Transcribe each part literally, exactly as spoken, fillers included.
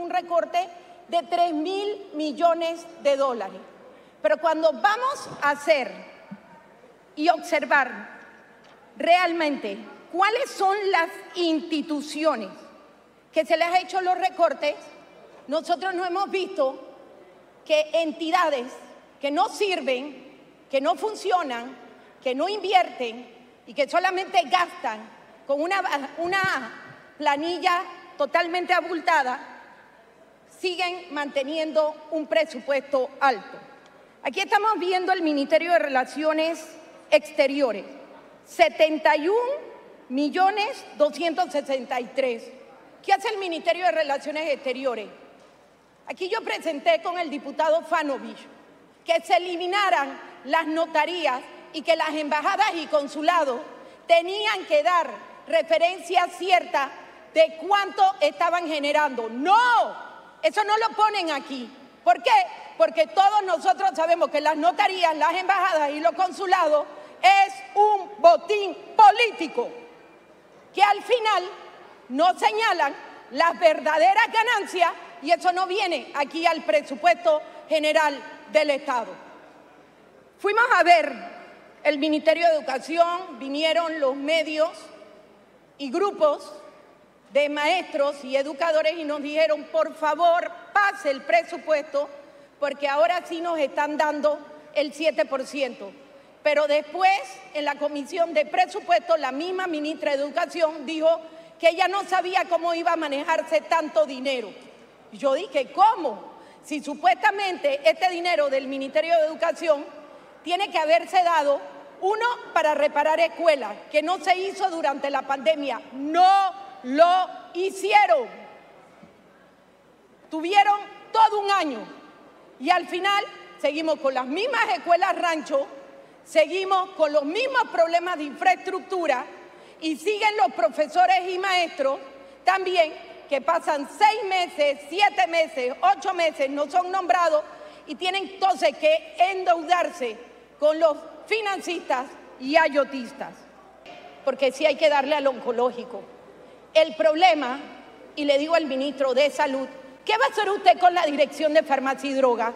un recorte de tres mil millones de dólares. Pero cuando vamos a hacer y observar realmente cuáles son las instituciones que se les ha hecho los recortes, nosotros no hemos visto que entidades que no sirven, que no funcionan, que no invierten y que solamente gastan con una, una planilla totalmente abultada, siguen manteniendo un presupuesto alto. Aquí estamos viendo el Ministerio de Relaciones Exteriores, setenta y un millones doscientos sesenta y tres. ¿Qué hace el Ministerio de Relaciones Exteriores? Aquí yo presenté con el diputado Fanovich que se eliminaran las notarías y que las embajadas y consulados tenían que dar referencia cierta de cuánto estaban generando. ¡No! Eso no lo ponen aquí. ¿Por qué? Porque todos nosotros sabemos que las notarías, las embajadas y los consulados es un botín político, que al final no señalan las verdaderas ganancias y eso no viene aquí al presupuesto general del Estado. Fuimos a ver el Ministerio de Educación, vinieron los medios y grupos de maestros y educadores y nos dijeron, por favor, pase el presupuesto porque ahora sí nos están dando el siete por ciento. Pero después, en la Comisión de Presupuesto, la misma ministra de Educación dijo que ella no sabía cómo iba a manejarse tanto dinero. Yo dije, ¿cómo? Si supuestamente este dinero del Ministerio de Educación tiene que haberse dado, uno, para reparar escuelas, que no se hizo durante la pandemia. No lo hicieron. Tuvieron todo un año y al final seguimos con las mismas escuelas rancho, seguimos con los mismos problemas de infraestructura y siguen los profesores y maestros también que pasan seis meses, siete meses, ocho meses, no son nombrados y tienen entonces que endeudarse con los financistas y ayotistas. Porque sí hay que darle al oncológico. El problema, y le digo al ministro de Salud, ¿qué va a hacer usted con la Dirección de Farmacia y Droga?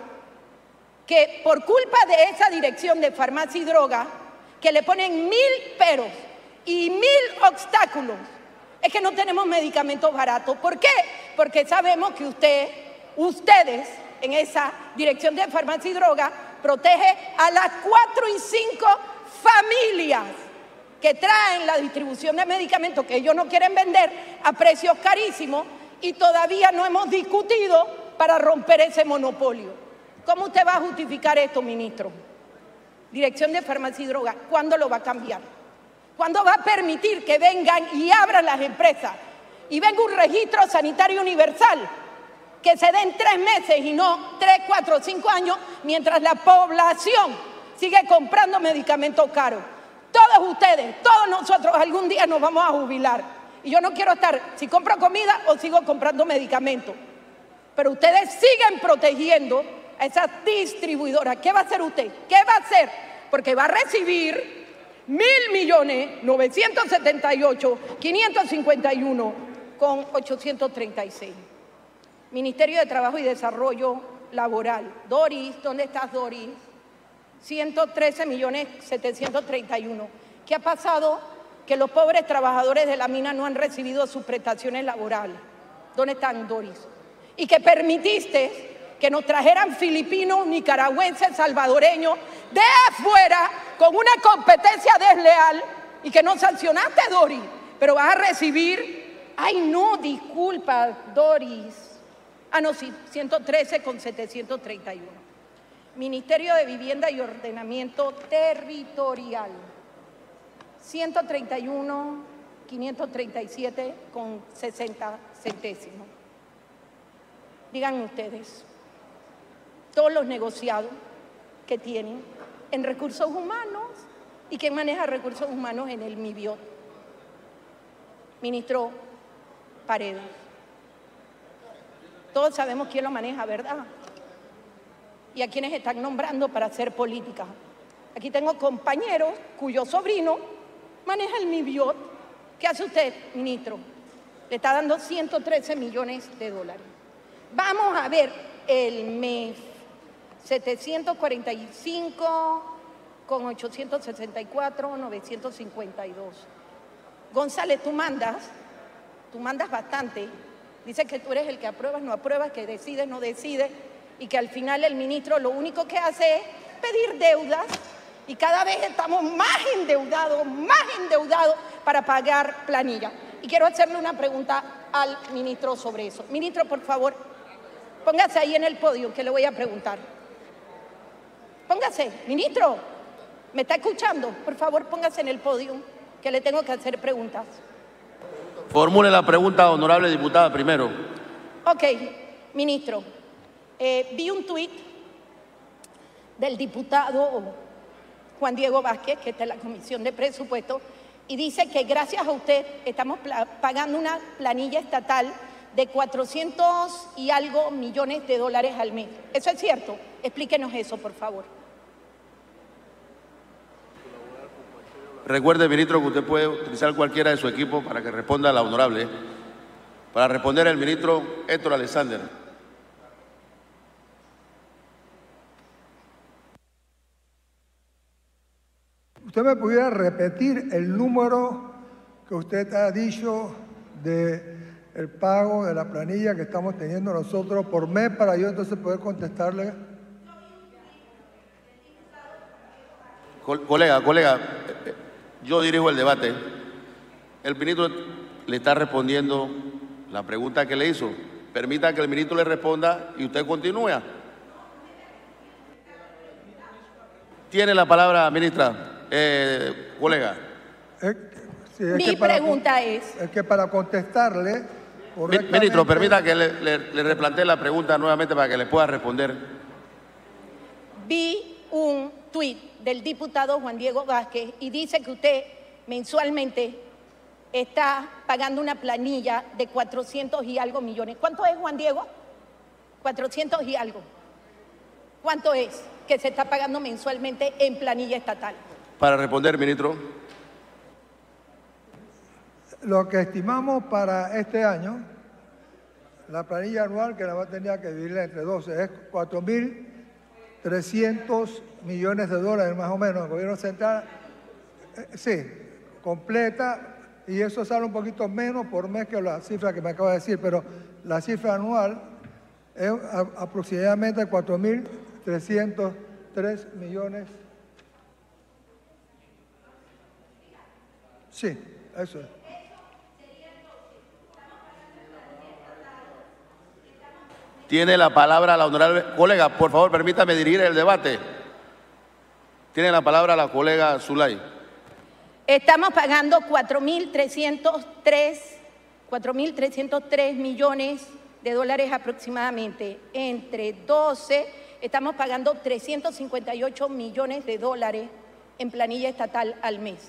Que por culpa de esa Dirección de Farmacia y Droga, que le ponen mil peros y mil obstáculos, es que no tenemos medicamentos baratos. ¿Por qué? Porque sabemos que usted, ustedes, en esa Dirección de Farmacia y Droga, protege a las cuatro y cinco familias que traen la distribución de medicamentos que ellos no quieren vender a precios carísimos y todavía no hemos discutido para romper ese monopolio. ¿Cómo usted va a justificar esto, ministro? Dirección de Farmacia y Droga, ¿cuándo lo va a cambiar? ¿Cuándo va a permitir que vengan y abran las empresas y venga un registro sanitario universal que se den tres meses y no tres, cuatro, cinco años mientras la población sigue comprando medicamentos caros? Todos ustedes, todos nosotros algún día nos vamos a jubilar y yo no quiero estar, si compro comida o sigo comprando medicamentos, pero ustedes siguen protegiendo a esas distribuidoras. ¿Qué va a hacer usted? ¿Qué va a hacer? Porque va a recibir mil millones novecientos setenta y ocho quinientos cincuenta y uno con ochocientos treinta y seis. Ministerio de Trabajo y Desarrollo Laboral. Doris, ¿dónde estás, Doris? ciento trece millones setecientos treinta y uno. ¿Qué ha pasado? Que los pobres trabajadores de la mina no han recibido sus prestaciones laborales. ¿Dónde están, Doris? Y que permitiste que nos trajeran filipinos, nicaragüenses, salvadoreños de afuera con una competencia desleal y que no sancionaste, Doris, pero vas a recibir, ay no, disculpa, Doris, ah no, sí, ciento trece con setecientos treinta y uno. Ministerio de Vivienda y Ordenamiento Territorial, ciento treinta y uno quinientos treinta y siete con sesenta centésimos. Digan ustedes, todos los negociados que tienen en recursos humanos y quién maneja recursos humanos en el MIBIOT. Ministro Paredes. Todos sabemos quién lo maneja, ¿verdad? Y a quienes están nombrando para hacer política. Aquí tengo compañeros cuyo sobrino maneja el MIBIOT. ¿Qué hace usted, ministro? Le está dando ciento trece millones de dólares. Vamos a ver el M E F, setecientos cuarenta y cinco con ochocientos sesenta y cuatro, novecientos cincuenta y dos. González, tú mandas, tú mandas bastante. Dice que tú eres el que apruebas, no apruebas, que decides, no decides, y que al final el ministro lo único que hace es pedir deudas, y cada vez estamos más endeudados, más endeudados para pagar planilla. Y quiero hacerle una pregunta al ministro sobre eso. Ministro, por favor, póngase ahí en el podio que le voy a preguntar. Póngase, ministro, ¿me está escuchando? Por favor, póngase en el podio que le tengo que hacer preguntas. Formule la pregunta, honorable diputada, primero. Ok, ministro, eh, vi un tuit del diputado Juan Diego Vázquez, que está en la Comisión de Presupuesto, y dice que gracias a usted estamos pagando una planilla estatal de cuatrocientos y algo millones de dólares al mes. ¿Eso es cierto? Explíquenos eso, por favor. Recuerde, ministro, que usted puede utilizar cualquiera de su equipo para que responda a la honorable. Para responder el ministro Héctor Alexander. ¿Usted me pudiera repetir el número que usted ha dicho del pago de la planilla que estamos teniendo nosotros por mes para yo entonces poder contestarle? Co- colega, colega, yo dirijo el debate. El ministro le está respondiendo la pregunta que le hizo. Permita que el ministro le responda y usted continúa. Tiene la palabra, ministra. Eh, colega. Es, sí, es Mi para, pregunta es... Es que para contestarle correctamente... Ministro, permita que le, le, le replantee la pregunta nuevamente para que le pueda responder. Vi un tuit del diputado Juan Diego Vázquez y dice que usted mensualmente está pagando una planilla de cuatrocientos y algo millones. ¿Cuánto es, Juan Diego? cuatrocientos y algo. ¿Cuánto es que se está pagando mensualmente en planilla estatal? Para responder, ministro. Lo que estimamos para este año, la planilla anual que la va a tener que dividir entre doce, es cuatro mil trescientos millones de dólares más o menos. El gobierno central, eh, sí, completa, y eso sale un poquito menos por mes que la cifra que me acaba de decir, pero la cifra anual es a, aproximadamente cuatro mil trescientos tres millones. Sí, eso es. Tiene la palabra la honorable colega. Por favor, permítame dirigir el debate. Tiene la palabra la colega Zulay. Estamos pagando cuatro mil trescientos tres millones de dólares aproximadamente. Entre doce, estamos pagando trescientos cincuenta y ocho millones de dólares en planilla estatal al mes.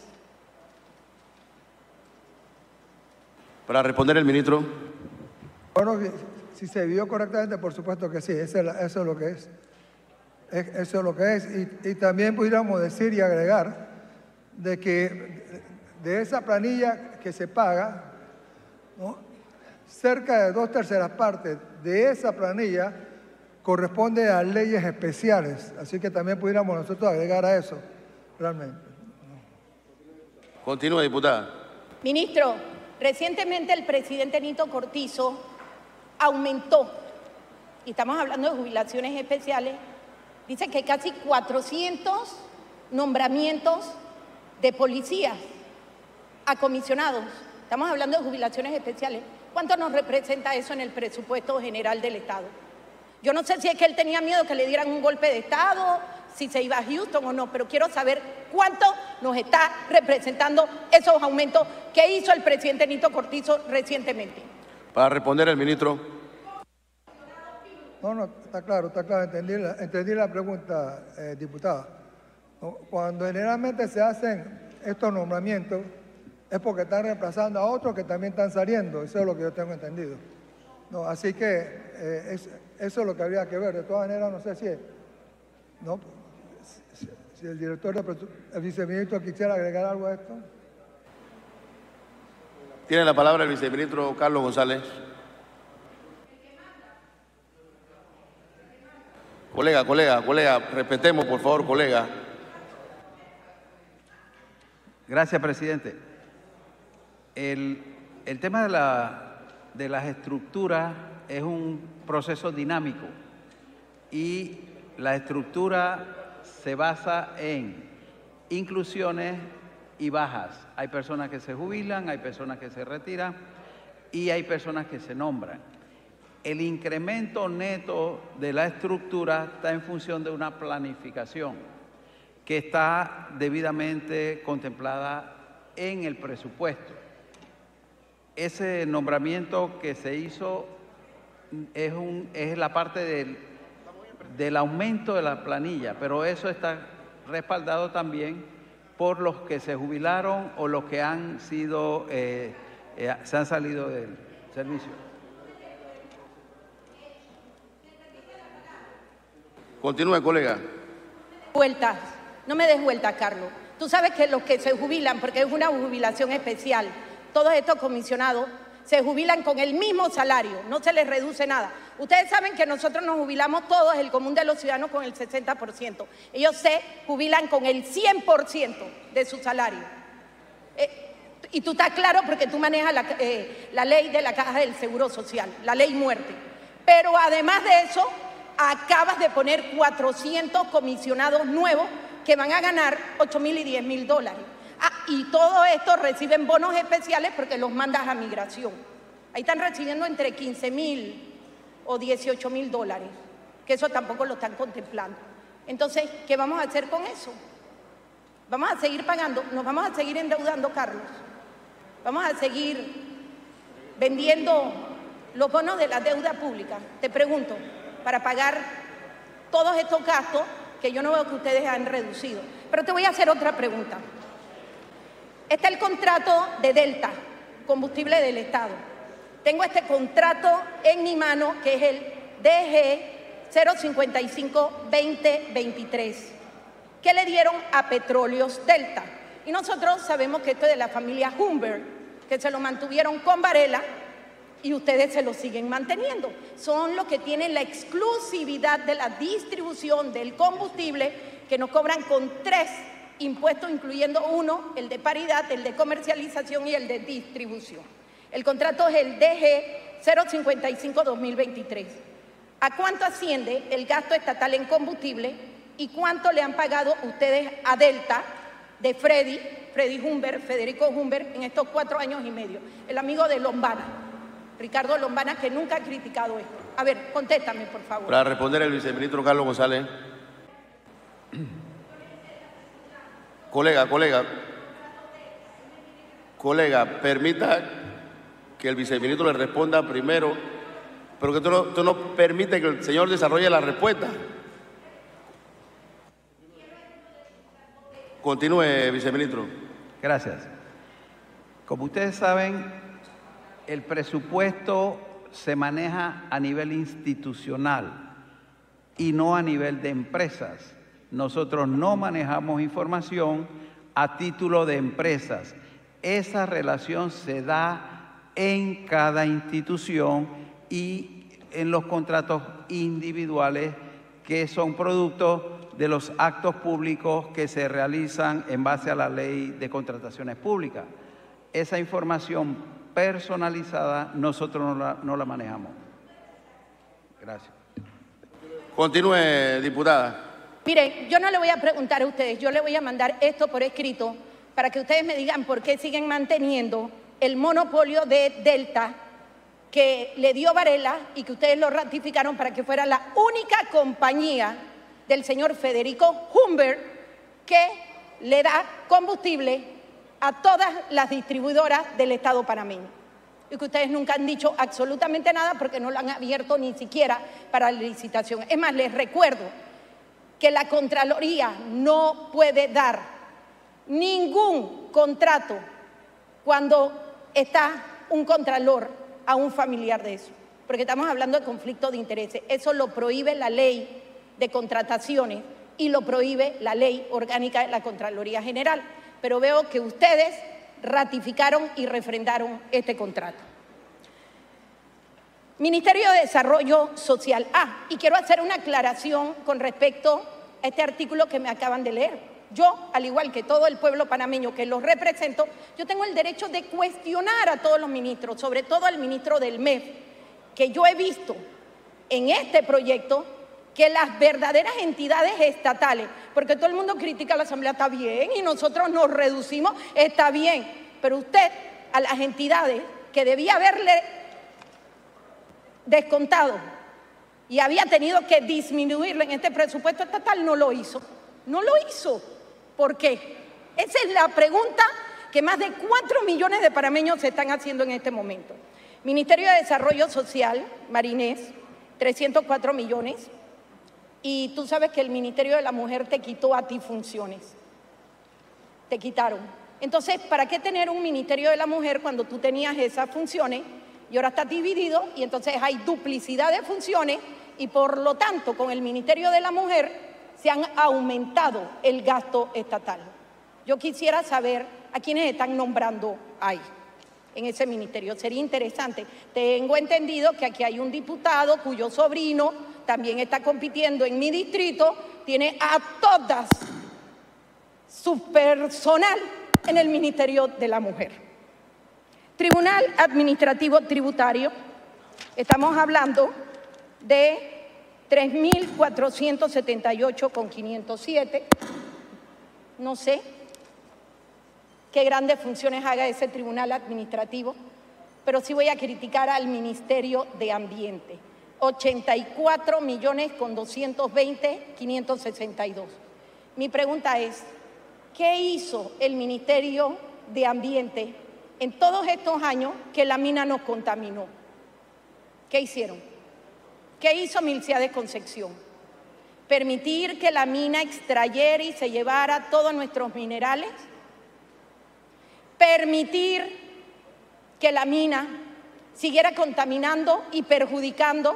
Para responder el ministro. Bueno, si se vio correctamente, por supuesto que sí, eso es, eso es lo que es. es. Eso es lo que es. Y, y también pudiéramos decir y agregar de que de esa planilla que se paga, ¿no?, cerca de dos terceras partes de esa planilla corresponde a leyes especiales. Así que también pudiéramos nosotros agregar a eso, realmente. Continúe, diputada. Ministro, recientemente el presidente Nito Cortizo aumentó, y estamos hablando de jubilaciones especiales, dice que casi cuatrocientos nombramientos de policías a comisionados. Estamos hablando de jubilaciones especiales. ¿Cuánto nos representa eso en el presupuesto general del Estado? Yo no sé si es que él tenía miedo que le dieran un golpe de Estado, si se iba a Houston o no, pero quiero saber cuánto nos está representando esos aumentos que hizo el presidente Nito Cortizo recientemente. Para responder el ministro. No, no, está claro, está claro, entendí la, entendí la pregunta, eh, diputada. No, cuando generalmente se hacen estos nombramientos es porque están reemplazando a otros que también están saliendo, eso es lo que yo tengo entendido. No, así que eh, es, eso es lo que habría que ver. De todas maneras, no sé si, no, si, si el director, de, el viceministro quisiera agregar algo a esto. Tiene la palabra el viceministro Carlos González. Colega, colega, colega, respetemos, por favor, colega. Gracias, presidente. El, el tema de, la, de las estructuras es un proceso dinámico y la estructura se basa en inclusiones y bajas. Hay personas que se jubilan, hay personas que se retiran y hay personas que se nombran. El incremento neto de la estructura está en función de una planificación que está debidamente contemplada en el presupuesto. Ese nombramiento que se hizo es, un, es la parte del, del aumento de la planilla, pero eso está respaldado también por los que se jubilaron o los que han sido, eh, eh, se han salido del servicio. Continúe, colega. Vueltas, no me des vueltas, Carlos. Tú sabes que los que se jubilan, porque es una jubilación especial, todos estos comisionados se jubilan con el mismo salario, no se les reduce nada. Ustedes saben que nosotros nos jubilamos todos, el común de los ciudadanos, con el sesenta por ciento. Ellos se jubilan con el cien por ciento de su salario. Eh, y tú estás claro porque tú manejas la, eh, la ley de la Caja del Seguro Social, la ley muerte. Pero además de eso, acabas de poner cuatrocientos comisionados nuevos que van a ganar ocho mil y diez mil dólares. Ah, y todo esto reciben bonos especiales porque los mandas a migración. Ahí están recibiendo entre quince mil o dieciocho mil dólares, que eso tampoco lo están contemplando. Entonces, ¿qué vamos a hacer con eso? ¿Vamos a seguir pagando? ¿Nos vamos a seguir endeudando, Carlos? ¿Vamos a seguir vendiendo los bonos de la deuda pública? Te pregunto, para pagar todos estos gastos que yo no veo que ustedes han reducido. Pero te voy a hacer otra pregunta. Está el contrato de Delta, combustible del Estado. Tengo este contrato en mi mano, que es el D G cero cincuenta y cinco veinte veintitrés, que le dieron a Petróleos Delta. Y nosotros sabemos que esto es de la familia Humbert, que se lo mantuvieron con Varela, y ustedes se lo siguen manteniendo. Son los que tienen la exclusividad de la distribución del combustible, que nos cobran con tres impuestos, incluyendo uno, el de paridad, el de comercialización y el de distribución. El contrato es el D G cero cincuenta y cinco dos mil veintitrés. ¿A cuánto asciende el gasto estatal en combustible y cuánto le han pagado ustedes a Delta de Freddy, Freddy Humbert, Federico Humbert, en estos cuatro años y medio? El amigo de Lombana, Ricardo Lombana, que nunca ha criticado esto. A ver, contéstame, por favor. Para responder el viceministro Carlos González. Colega, colega, colega, permita que el viceministro le responda primero, pero que tú no, tú no permite que el señor desarrolle la respuesta. Continúe, viceministro. Gracias. Como ustedes saben, el presupuesto se maneja a nivel institucional y no a nivel de empresas. Nosotros no manejamos información a título de empresas. Esa relación se da en cada institución y en los contratos individuales que son producto de los actos públicos que se realizan en base a la ley de contrataciones públicas. Esa información personalizada nosotros no la, no la manejamos. Gracias. Continúe, diputada. Mire, yo no le voy a preguntar a ustedes, yo le voy a mandar esto por escrito para que ustedes me digan por qué siguen manteniendo el monopolio de Delta que le dio Varela y que ustedes lo ratificaron para que fuera la única compañía del señor Federico Humbert que le da combustible a todas las distribuidoras del Estado panameño. Y que ustedes nunca han dicho absolutamente nada porque no lo han abierto ni siquiera para la licitación. Es más, les recuerdo que la Contraloría no puede dar ningún contrato cuando está un contralor a un familiar de eso, porque estamos hablando de conflicto de intereses. Eso lo prohíbe la ley de contrataciones y lo prohíbe la ley orgánica de la Contraloría General. Pero veo que ustedes ratificaron y refrendaron este contrato. Ministerio de Desarrollo Social. Ah, y quiero hacer una aclaración con respecto a este artículo que me acaban de leer. Yo, al igual que todo el pueblo panameño que los represento, yo tengo el derecho de cuestionar a todos los ministros, sobre todo al ministro del M E F, que yo he visto en este proyecto que las verdaderas entidades estatales, porque todo el mundo critica a la Asamblea, está bien, y nosotros nos reducimos, está bien, pero usted a las entidades que debía haberle descontado y había tenido que disminuirle en este presupuesto estatal, no lo hizo. No lo hizo. ¿Por qué? Esa es la pregunta que más de cuatro millones de panameños se están haciendo en este momento. Ministerio de Desarrollo Social, Marinés, trescientos cuatro millones. Y tú sabes que el Ministerio de la Mujer te quitó a ti funciones. Te quitaron. Entonces, ¿para qué tener un Ministerio de la Mujer cuando tú tenías esas funciones y ahora está dividido y entonces hay duplicidad de funciones y por lo tanto con el Ministerio de la Mujer se han aumentado el gasto estatal? Yo quisiera saber a quiénes están nombrando ahí, en ese ministerio. Sería interesante. Tengo entendido que aquí hay un diputado cuyo sobrino también está compitiendo en mi distrito, tiene a todas su personal en el Ministerio de la Mujer. Tribunal Administrativo Tributario, estamos hablando de tres mil cuatrocientos setenta y ocho con quinientos siete. No sé qué grandes funciones haga ese tribunal administrativo, pero sí voy a criticar al Ministerio de Ambiente. ochenta y cuatro millones con doscientos veinte, quinientos sesenta y dos. Mi pregunta es, ¿qué hizo el Ministerio de Ambiente en todos estos años que la mina nos contaminó? ¿Qué hicieron? ¿Qué hizo Milciades Concepción? ¿Permitir que la mina extrayera y se llevara todos nuestros minerales? ¿Permitir que la mina siguiera contaminando y perjudicando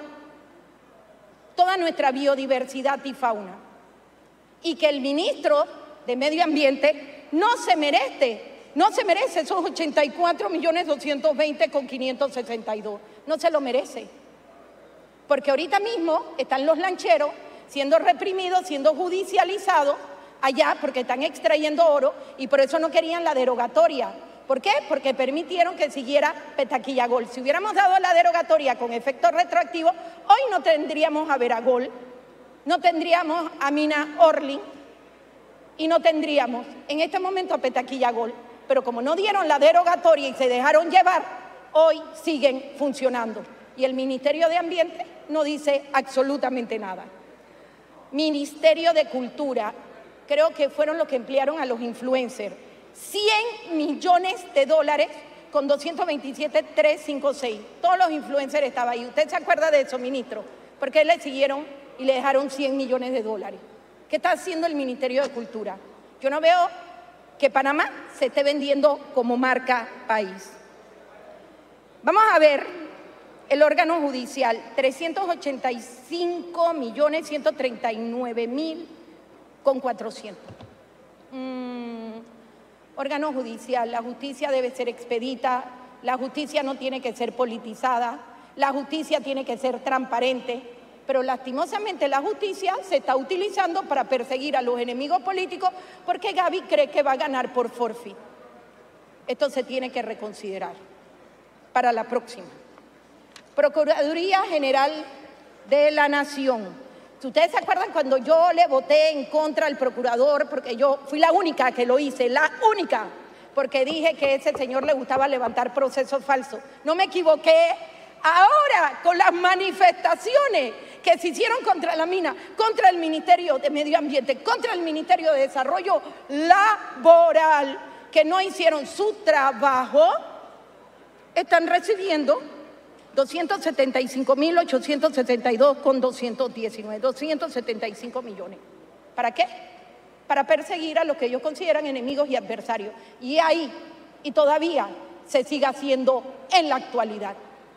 toda nuestra biodiversidad y fauna? Y que el ministro de Medio Ambiente no se merece, no se merece esos ochenta y cuatro millones doscientos veinte con quinientos sesenta y dos. No se lo merece. Porque ahorita mismo están los lancheros siendo reprimidos, siendo judicializados allá porque están extrayendo oro y por eso no querían la derogatoria. ¿Por qué? Porque permitieron que siguiera Petaquilla Gold. Si hubiéramos dado la derogatoria con efecto retroactivo, hoy no tendríamos a Veragol, no tendríamos a Mina Orlin y no tendríamos en este momento a Petaquilla Gold. Pero como no dieron la derogatoria y se dejaron llevar, hoy siguen funcionando. Y el Ministerio de Ambiente no dice absolutamente nada. Ministerio de Cultura, creo que fueron los que emplearon a los influencers. cien millones de dólares con doscientos veintisiete mil trescientos cincuenta y seis. Todos los influencers estaban ahí. ¿Usted se acuerda de eso, ministro? Porque le siguieron y le dejaron cien millones de dólares. ¿Qué está haciendo el Ministerio de Cultura? Yo no veo que Panamá se esté vendiendo como marca país. Vamos a ver el órgano judicial, trescientos ochenta y cinco millones ciento treinta y nueve mil con cuatrocientos. Mm, órgano judicial, la justicia debe ser expedita, la justicia no tiene que ser politizada, la justicia tiene que ser transparente, pero lastimosamente la justicia se está utilizando para perseguir a los enemigos políticos porque Gaby cree que va a ganar por forfeit. Esto se tiene que reconsiderar para la próxima. Procuraduría General de la Nación. Si ustedes se acuerdan cuando yo le voté en contra al procurador, porque yo fui la única que lo hice, la única, porque dije que a ese señor le gustaba levantar procesos falsos. No me equivoqué. Ahora, con las manifestaciones que se hicieron contra la mina, contra el Ministerio de Medio Ambiente, contra el Ministerio de Desarrollo Laboral, que no hicieron su trabajo, están recibiendo doscientos setenta y cinco mil ochocientos sesenta y dos con doscientos diecinueve, doscientos setenta y cinco millones. ¿Para qué? Para perseguir a los que ellos consideran enemigos y adversarios. Y ahí, y todavía se sigue haciendo en la actualidad.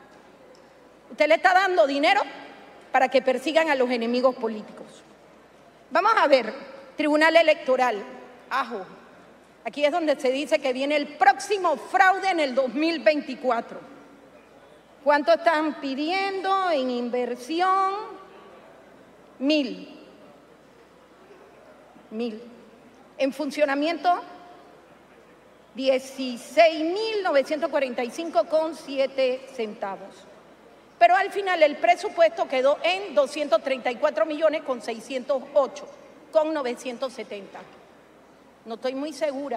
Usted le está dando dinero para que persigan a los enemigos políticos. Vamos a ver, Tribunal Electoral, ajo. Aquí es donde se dice que viene el próximo fraude en el dos mil veinticuatro. ¿Cuánto están pidiendo en inversión? Mil. Mil. En funcionamiento, dieciséis mil novecientos cuarenta y cinco con siete centavos. Pero al final el presupuesto quedó en doscientos treinta y cuatro millones con seiscientos ocho con novecientos setenta. No estoy muy segura.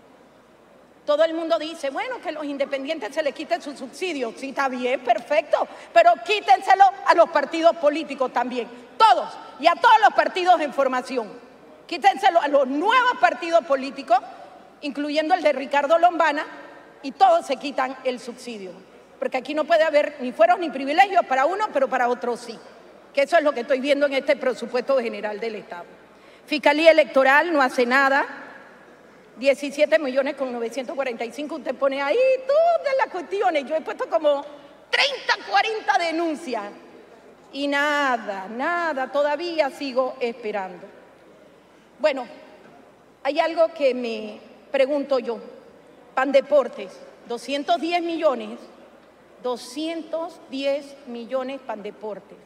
Todo el mundo dice, bueno, que los independientes se les quiten sus subsidios. Sí, está bien, perfecto, pero quítenselo a los partidos políticos también, todos, y a todos los partidos en formación. Quítenselo a los nuevos partidos políticos, incluyendo el de Ricardo Lombana, y todos se quitan el subsidio. Porque aquí no puede haber ni fueros ni privilegios para uno, pero para otros sí. Que eso es lo que estoy viendo en este presupuesto general del Estado. Fiscalía Electoral no hace nada. diecisiete millones con novecientos cuarenta y cinco, usted pone ahí todas las cuestiones. Yo he puesto como treinta, cuarenta denuncias. Y nada, nada, todavía sigo esperando. Bueno, hay algo que me pregunto yo. Pandeportes, doscientos diez millones, doscientos diez millones Pandeportes.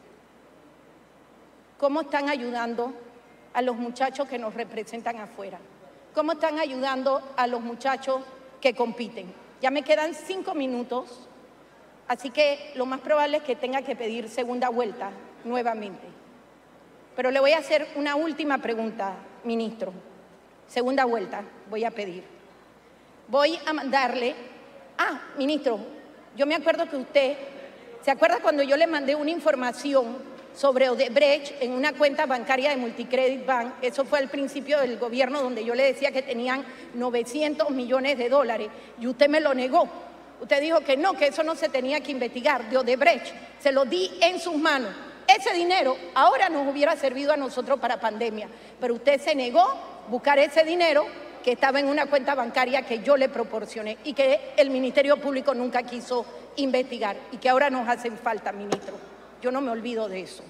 ¿Cómo están ayudando a los muchachos que nos representan afuera? ¿Cómo están ayudando a los muchachos que compiten? Ya me quedan cinco minutos, así que lo más probable es que tenga que pedir segunda vuelta nuevamente. Pero le voy a hacer una última pregunta, ministro. Segunda vuelta voy a pedir. Voy a mandarle... Ah, ministro, yo me acuerdo que usted... ¿Se acuerda cuando yo le mandé una información sobre Odebrecht en una cuenta bancaria de Multicredit Bank? Eso fue al principio del gobierno, donde yo le decía que tenían novecientos millones de dólares y usted me lo negó. Usted dijo que no, que eso no se tenía que investigar, de Odebrecht. Se lo di en sus manos. Ese dinero ahora nos hubiera servido a nosotros para pandemia, pero usted se negó a buscar ese dinero que estaba en una cuenta bancaria que yo le proporcioné y que el Ministerio Público nunca quiso investigar y que ahora nos hacen falta, ministro. Yo no me olvido de eso.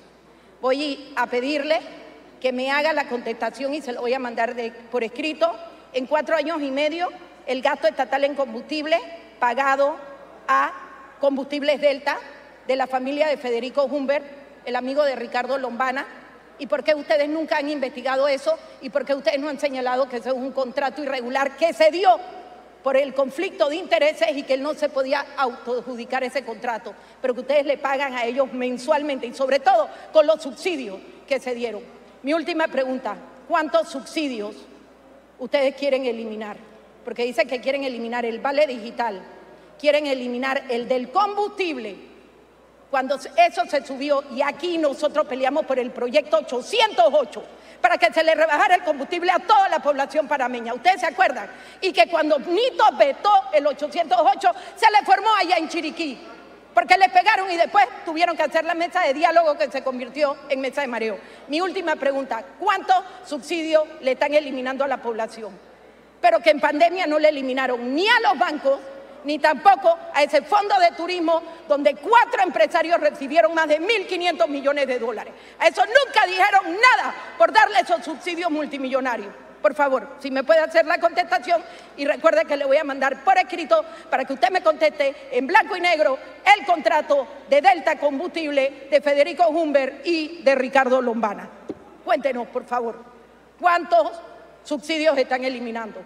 Voy a pedirle que me haga la contestación y se lo voy a mandar de, por escrito. En cuatro años y medio, el gasto estatal en combustible pagado a Combustibles Delta, de la familia de Federico Humbert, el amigo de Ricardo Lombana. ¿Y por qué ustedes nunca han investigado eso? ¿Y por qué ustedes no han señalado que eso es un contrato irregular que se dio por el conflicto de intereses y que él no se podía autoadjudicar ese contrato, pero que ustedes le pagan a ellos mensualmente y sobre todo con los subsidios que se dieron? Mi última pregunta, ¿cuántos subsidios ustedes quieren eliminar? Porque dicen que quieren eliminar el vale digital, quieren eliminar el del combustible, cuando eso se subió y aquí nosotros peleamos por el proyecto ochocientos ocho para que se le rebajara el combustible a toda la población panameña. ¿Ustedes se acuerdan? Y que cuando Nito vetó el ochocientos ocho se le formó allá en Chiriquí, porque le pegaron y después tuvieron que hacer la mesa de diálogo que se convirtió en mesa de mareo. Mi última pregunta, ¿cuántos subsidios le están eliminando a la población? Pero que en pandemia no le eliminaron ni a los bancos, ni tampoco a ese fondo de turismo donde cuatro empresarios recibieron más de mil quinientos millones de dólares. A eso nunca dijeron nada por darle esos subsidios multimillonarios. Por favor, si me puede hacer la contestación y recuerde que le voy a mandar por escrito para que usted me conteste en blanco y negro el contrato de Delta Combustible de Federico Humbert y de Ricardo Lombana. Cuéntenos, por favor, ¿cuántos subsidios están eliminando?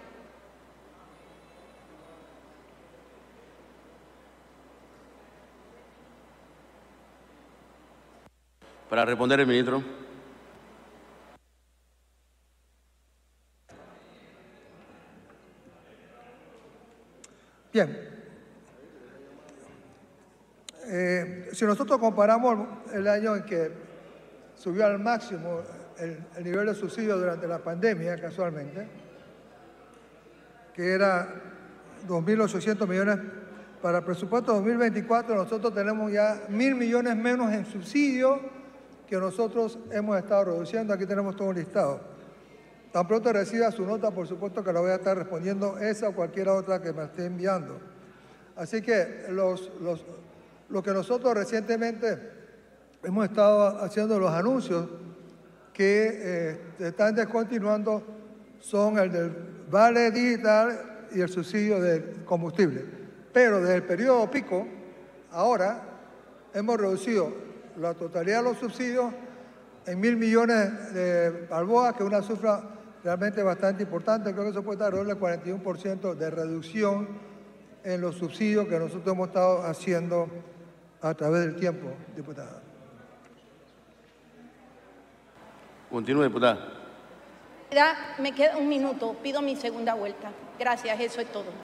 Para responder el ministro. Bien. Eh, si nosotros comparamos el año en que subió al máximo el, el nivel de subsidio durante la pandemia, casualmente, que era dos mil ochocientos millones, para el presupuesto dos mil veinticuatro nosotros tenemos ya mil millones menos en subsidio que nosotros hemos estado reduciendo. Aquí tenemos todo un listado. Tan pronto reciba su nota, por supuesto que la voy a estar respondiendo esa o cualquier otra que me esté enviando. Así que los, los, lo que nosotros recientemente hemos estado haciendo, los anuncios que eh, están descontinuando son el del vale digital y el subsidio del combustible. Pero desde el periodo pico Ahora hemos reducido la totalidad de los subsidios en mil millones de balboas, que es una cifra realmente bastante importante. Creo que eso puede dar alrededor del cuarenta y uno por ciento de reducción en los subsidios que nosotros hemos estado haciendo a través del tiempo, diputada. Continúe, diputada. Ya me queda un minuto. Pido mi segunda vuelta. Gracias, eso es todo.